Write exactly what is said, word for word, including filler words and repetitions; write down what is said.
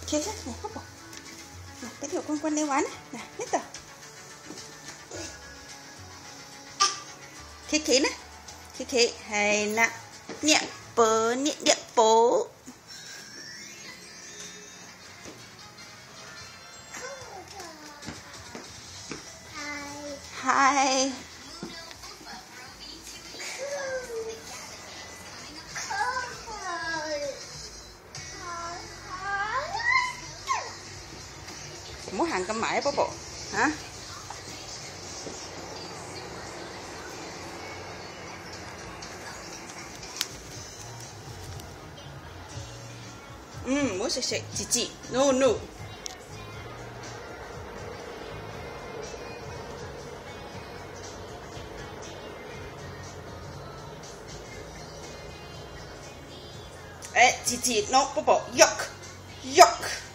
Kia chứ, này Bubble. Này, cái điều con quanh đây quán này. Này, biết rồi. Kiki nè. Kiki, hay nè. Nhẹ bố, nhẹ nhẹ bố. Hi. Muốn hàng cơm mãi bố bộ hả? Ừ, muốn sạch sạch chị chị no no. Ê chị chị no bố bộ yuck yuck.